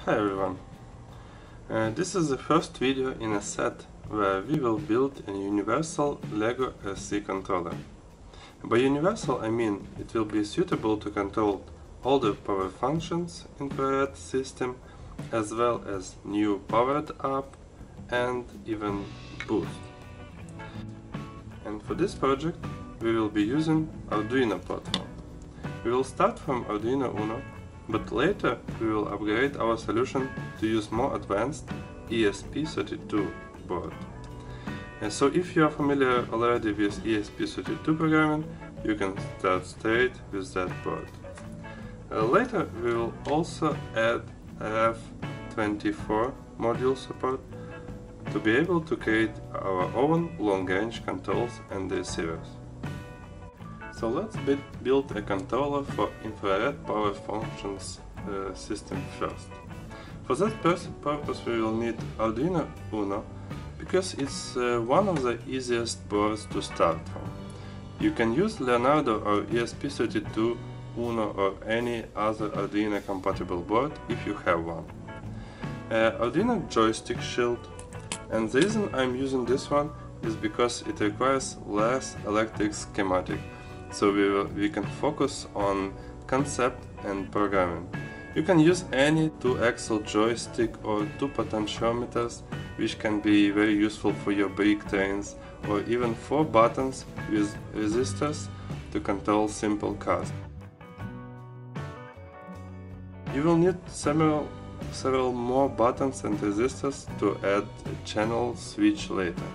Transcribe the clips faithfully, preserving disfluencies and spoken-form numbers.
Hi everyone! Uh, this is the first video in a set where we will build a universal LEGO S C controller. By universal I mean it will be suitable to control all the power functions in the system, as well as new powered up and even boost. And for this project we will be using Arduino platform. We will start from Arduino Uno, but later we will upgrade our solution to use more advanced E S P thirty-two board. And so if you are familiar already with E S P thirty-two programming, you can start straight with that board. Uh, later we will also add R F twenty-four module support to be able to create our own long-range controls and receivers. So let's build a controller for infrared power functions uh, system first. For that purpose we will need Arduino Uno, because it's uh, one of the easiest boards to start from. You can use Leonardo or E S P thirty-two, Uno or any other Arduino compatible board if you have one. Uh, Arduino joystick shield, and the reason I'm using this one is because it requires less electric schematic. So we, will, we can focus on concept and programming. You can use any two axle joystick or two potentiometers, which can be very useful for your brick trains, or even four buttons with resistors to control simple cars. You will need several, several more buttons and resistors to add a channel switch later.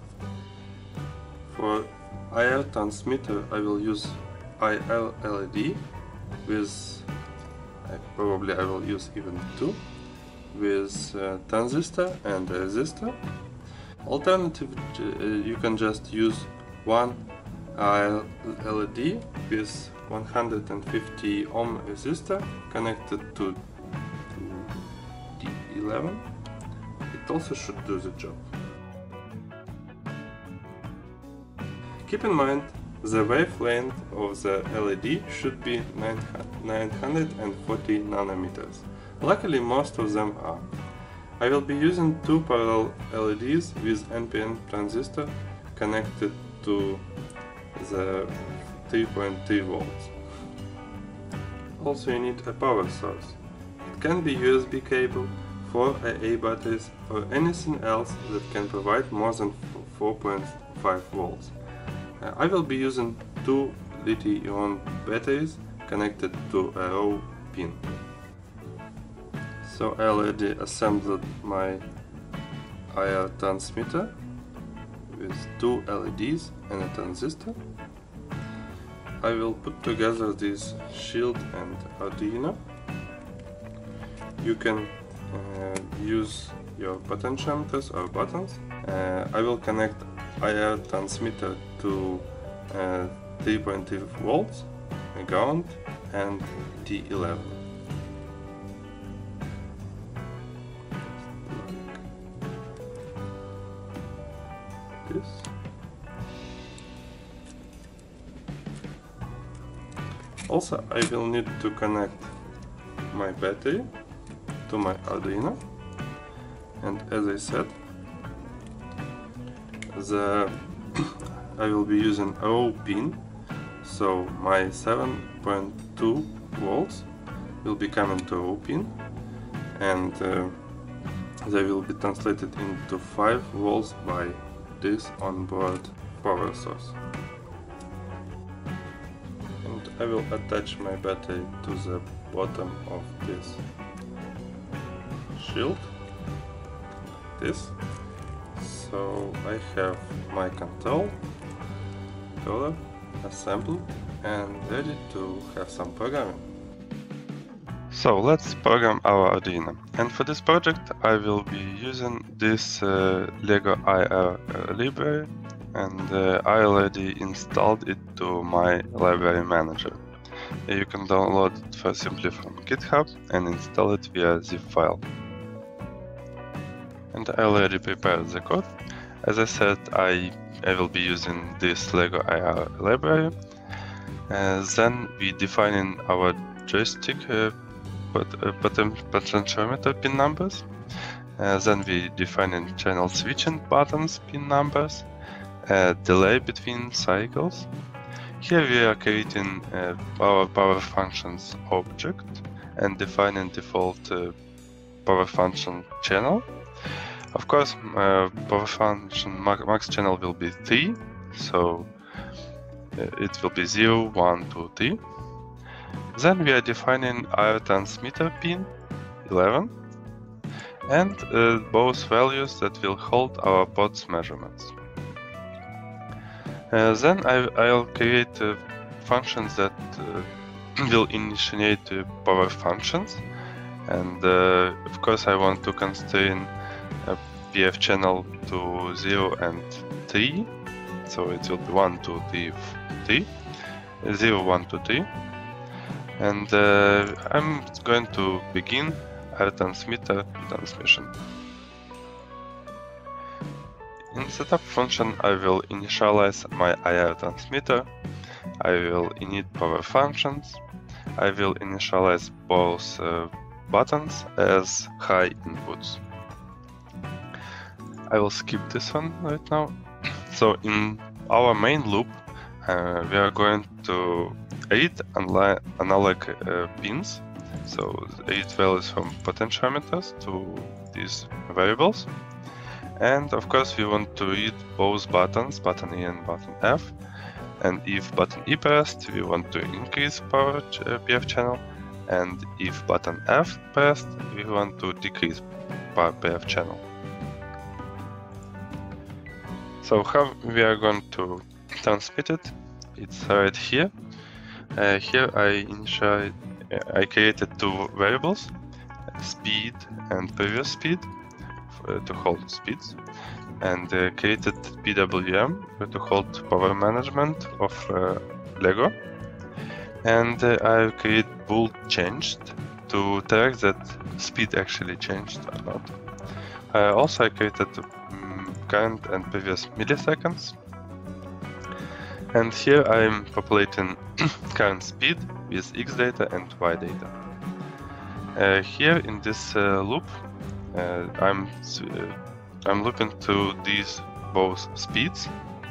For I R transmitter I will use I R L E D with, uh, probably I will use even two, with uh, transistor and a resistor. Alternative, uh, you can just use one I R L E D with one hundred fifty ohm resistor connected to, to D eleven. It also should do the job. Keep in mind, the wavelength of the L E D should be nine hundred forty nanometers. Luckily most of them are. I will be using two parallel L E Ds with N P N transistor connected to the three point three volts. Also you need a power source. It can be U S B cable, four A A batteries, or anything else that can provide more than four point five volts. Uh, I will be using two lithium-ion batteries connected to a row pin. So I already assembled my I R transmitter with two L E Ds and a transistor. I will put together this shield and Arduino. You can uh, use your potentiometers or buttons. Uh, I will connect I R transmitter to uh, three point three volts, ground and D eleven. Like this. Also I will need to connect my battery to my Arduino, and as I said, the I will be using a row pin, so my seven point two volts will be coming to row pin, and uh, they will be translated into five volts by this onboard power source. And I will attach my battery to the bottom of this shield, this. So I have my control, controller assembled and ready to have some programming. So let's program our Arduino. And for this project I will be using this uh, LEGO I R library, and uh, I already installed it to my library manager. You can download it for simply from GitHub and install it via zip file. And I already prepared the code. As I said, I, I will be using this LEGO I R library. Uh, then we define our joystick uh, pot uh, poten potentiometer pin numbers. Uh, then we define in channel switching buttons pin numbers, uh, delay between cycles. Here we are creating uh, our power functions object and defining default uh, power function channel. Of course, uh, power function max channel will be three, so uh, it will be zero, one, two, three. Then we are defining our transmitter pin eleven and uh, both values that will hold our pot's measurements. Uh, then I, I'll create uh, functions that uh, will initiate uh, power functions, and uh, of course I want to constrain a P F channel to zero and three, so it will be one, two, three, three, zero, one, two, three, and uh, I'm going to begin our transmitter transmission. In setup function, I will initialize my I R transmitter, I will init power functions, I will initialize both uh, buttons as high inputs. I will skip this one right now. So in our main loop, uh, we are going to read analog uh, pins, so read values from potentiometers to these variables. And of course we want to read both buttons, button E and button F. And if button E pressed, we want to increase power ch P F channel. And if button F pressed, we want to decrease power P F channel. So how we are going to transmit it? It's right here. Uh, here I initiate, I created two variables, speed and previous speed, uh, to hold speeds, and uh, created P W M to hold power management of uh, Lego, and uh, I create bool changed to track that speed actually changed or not. Uh, also I created um, current and previous milliseconds, and here I'm populating current speed with X data and Y data. Uh, here in this uh, loop, uh, I'm uh, I'm looking to these both speeds,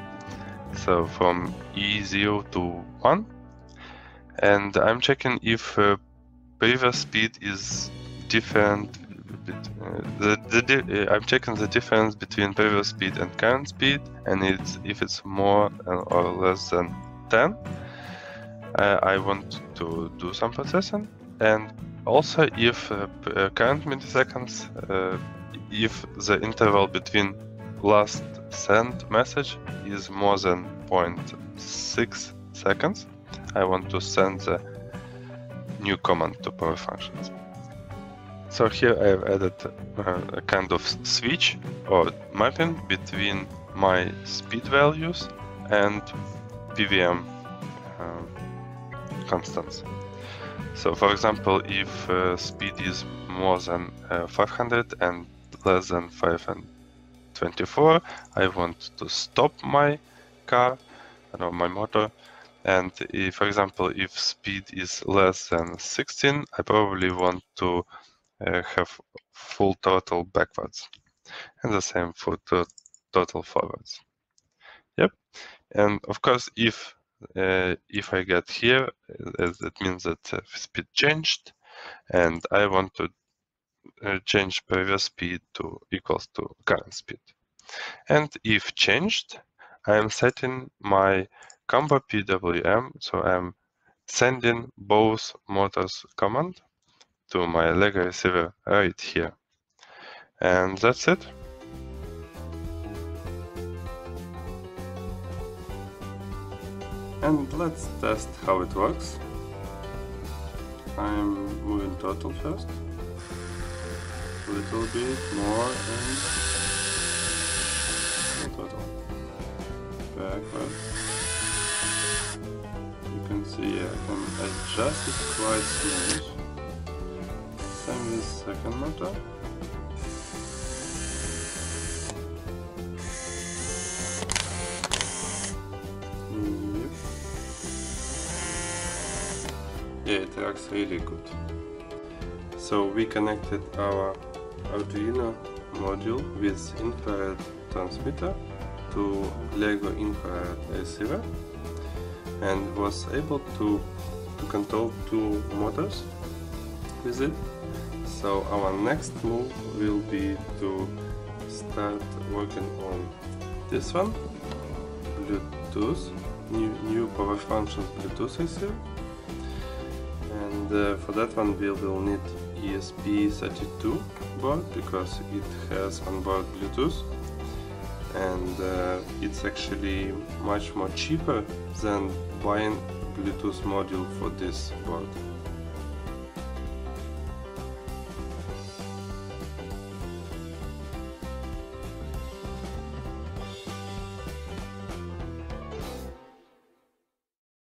so from E zero to one, and I'm checking if uh, previous speed is different. Uh, the, the, uh, I'm checking the difference between previous speed and current speed, and it's if it's more or less than ten. Uh, I want to do some processing, and also if uh, uh, current milliseconds, uh, if the interval between last sent message is more than zero point six seconds, I want to send the new command to power functions. So here I have added uh, a kind of switch or mapping between my speed values and P V M uh, constants. So for example, if uh, speed is more than uh, five hundred and less than five hundred twenty-four, I want to stop my car, or my motor. And if, for example, if speed is less than sixteen, I probably want to uh, have full throttle backwards, and the same for the throttle forwards. Yep. And of course, if uh, if I get here, uh, that means that uh, speed changed, and I want to uh, change previous speed to equals to current speed. And if changed, I am setting my combo P W M, so I'm sending both motors command to my Lego receiver right here. And that's it. And let's test how it works. I'm moving throttle first, a little bit more, and throttle backward. You can see I can adjust it quite smooth. Same with second motor. Yep. Yeah, it works really good. So we connected our Arduino module with infrared transmitter to Lego infrared receiver and was able to, to control two motors with it. So our next move will be to start working on this one, Bluetooth, new, new power function Bluetooth receiver. And uh, for that one we will need E S P thirty-two board because it has onboard Bluetooth, and uh, it's actually much more cheaper than buying Bluetooth module for this board.